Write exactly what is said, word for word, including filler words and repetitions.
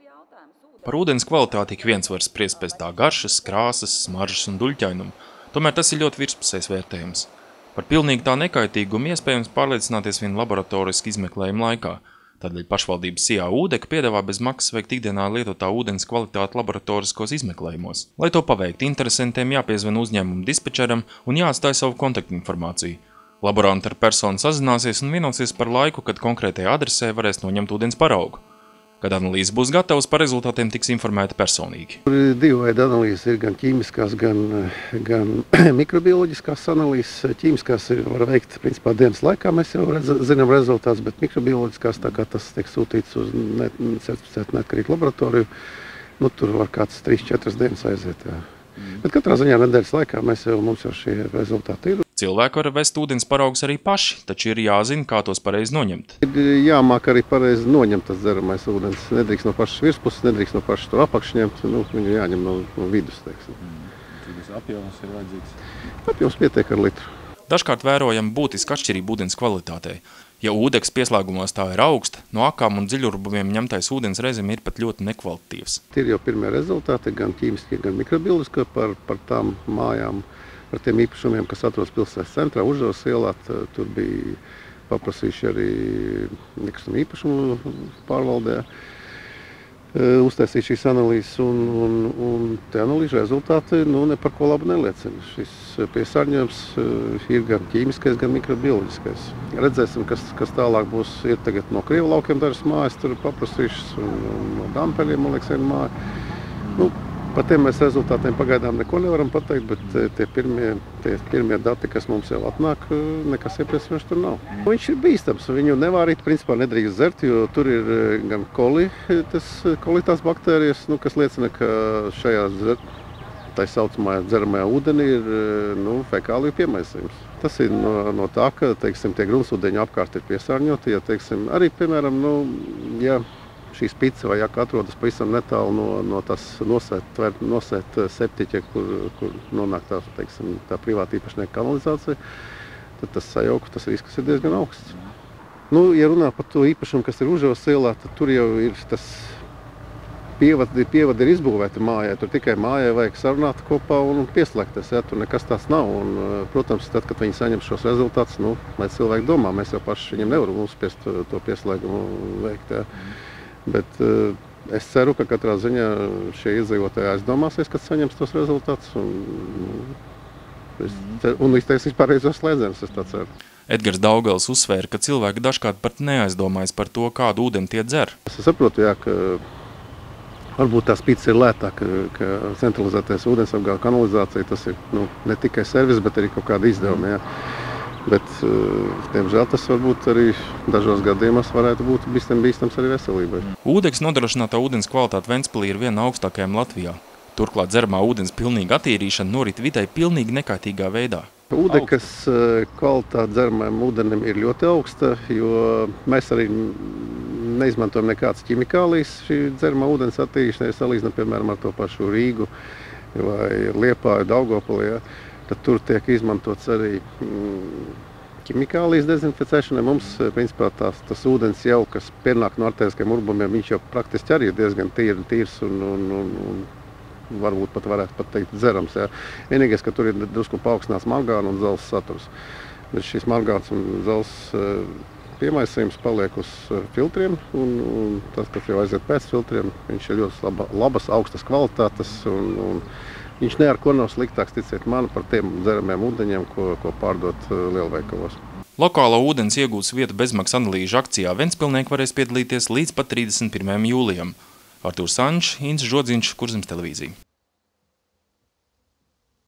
Par ūdens kvalitāti ik viens var spriest pēc tā garšas, krāsas, smaržas un duļķainumu, tomēr tas ir ļoti virspusējs vērtējums. Par pilnīgi tā nekaitīgumu iespējams pārliecināties vien laboratoriski izmeklējuma laikā. Tādēļ pašvaldības Sijā Ūdeka piedāvā bez maksas veikt ikdienā lietotā ūdens kvalitāti laboratoriskos izmeklējumos. Lai to paveikt, interesantiem jāpiezvan uzņēmumu dispečeram un jāatstāj savu kontaktinformāciju. Laboranti ar personu sazināsies un vienosies par laiku, kad konkrētajā adresē varēs noņemt ūdens paraugu. Kad analīze būs gatavs, par rezultātiem tiks informēti personīgi. Tur ir divu veidu analīzes, ir gan ķīmiskās, gan, gan mikrobioloģiskās analīzes. Ķīmiskās var veikt, principā, dienas laikā, mēs jau redz, zinām rezultātus, bet mikrobioloģiskās, tā kā tas tiek sūtīts uz net, certificētu neatkarīgu laboratoriju, nu, tur var kāds trīs četras dienas aiziet. Jā. Mm. Bet katrā ziņā nedēļas laikā mēs jau, mums jau šie rezultāti ir. Cilvēki var vest ūdens paraugus arī paši, taču ir jāzina, kā tos pareizi noņemt. Ir jāmāk arī pareizi noņemt tas dzeramais ūdens. Nedrīkst no pašas virspuses, nedrīkst no pašas tur apakš ņemt, nu, viņu jāņem no, no vidus, teiksim. Cik apjoms ir vajadzīgs? Apjoms pietiek ar litru. Dažkārt vērojam būtiska atšķirība ūdens kvalitātei. Ja ūdeks pieslēgumos tā ir augsta, no akām un dziļurbumiem ņemtais ūdens reizēm ir pat ļoti nekvalitatīvs. Ir jau pirmie rezultāti, gan ķīmiskie, gan mikrobioloģiskie par, par tām mājām, par tiem īpašumiem, kas atrodas pilsētas centrā, Užavas ielā. Tur bija paprasījuši arī nekustamo īpašumu pārvaldē uztaisīt šīs analīzes, un, un, un te analīžu rezultāti nu, ne par ko labu neliecina. Šis piesārņojums ir gan ķīmiskais, gan mikrobioloģiskais. Redzēsim, kas, kas tālāk būs. Ir tagad no Krievu laukiem dažas mājas tur paprasījušas, un, un no Dampeļiem, man liekas, viena māja. Nu, par tiem mēs rezultātiem pagaidām neko nevaram pateikt, bet tie pirmie, tie pirmie dati, kas mums jau atnāk, nekas iepriecinošs tur nav. Viņš ir bīstams, viņu nevārīt, principā nedrīkst dzert, jo tur ir gan koli, tas kolitās baktērijas, nu, kas liecina, ka šajā tā saucamajā dzeramajā ūdenī ir nu, fekāliju piemaisījums. Tas ir no, no tā, ka teiksim, tie gruntsūdeņi apkārt ir piesārņoti, ja teiksim, arī, piemēram, nu, ja šī spica vai jaka atrodas pavisam netālu no, no tās nosēt, nosēt septiķa, kur, kur nonāk tā, teiksim, tā privāta īpašnieka kanalizācija, tad tas sajauku, tas risks ir diezgan augsts. Nu, ja runā par to īpašumu, kas ir Užavas ielā, tad tur jau ir tas pievadi, pievadi ir izbūvēti mājai. Tur tikai mājai vajag sarunāt kopā un pieslēgties, ja, tur nekas tās nav. Un, protams, tad, kad viņi saņem šos rezultātus, nu, lai cilvēki domā, mēs jau paši viņiem nevaram uzspiest to pieslēgumu veikt. Ja. Bet uh, es ceru, ka katrā ziņā šie iedzīvotāji aizdomāsies, kad saņems tos rezultātus un, un izteiksīs pareizos slēdzienus, es tā ceru. Edgars Daugavs uzsvēra, ka cilvēki dažkārt pat neaizdomājas par to, kādu ūdeni tie dzer. Es saprotu, jā, ka varbūt tā spica ir lētāka, ka centralizētais ūdensapgāde kanalizācija, tas ir nu, ne tikai servis, bet arī kaut kāda izdevuma. Jā. Bet, diemžēl, tas varbūt arī dažos gadījumos varētu būt bīstam, bīstams arī veselībai. Ūdeks nodrošinātā ūdens kvalitāte Ventspilī ir viena no augstākajām Latvijā. Turklāt dzeramā ūdens pilnīga attīrīšana norit videi pilnīgi nekaitīgā veidā. Ūdekas kvalitāte dzeramajam ūdenim ir ļoti augsta, jo mēs arī neizmantojam nekādas ķimikālijas šī dzeramā ūdens attīrīšanai, salīdzinām, piemēram, ar to pašu Rīgu vai Liepāju, Daugavpili. Ja. Tad tur tiek izmantots arī mm, ķimikālijas dezinficēšanai. Mums, principā, tās, tas ūdens jau, kas pienāk no artēriskiem urbumiem, viņš jau praktiski arī ir diezgan tīr, tīrs un, un, un, un varbūt pat varētu pat teikt dzerams. Jā. Vienīgais, ka tur ir drusku paaugstināts mangāna un zelta saturs. Bet šis mangāns un zelta piemaisījums paliek uz filtriem, un, un tas, kas jau aiziet pēc filtriem, viņš ir ļoti laba, labas, augstas kvalitātes. Un, un, Viņš ne ar ko nav sliktāks, ticiet man, par tiem dzeramiem ūdeņiem, ko, ko pārdot lielveikalos. Lokālo ūdens iegūtas vietu bezmaksas analīžu akcijā ventspilnieki varēs piedalīties līdz pat trīsdesmit pirmajam jūlijam. Artūrs Sančs, Inns Žodziņš, Kurzemes televīzija.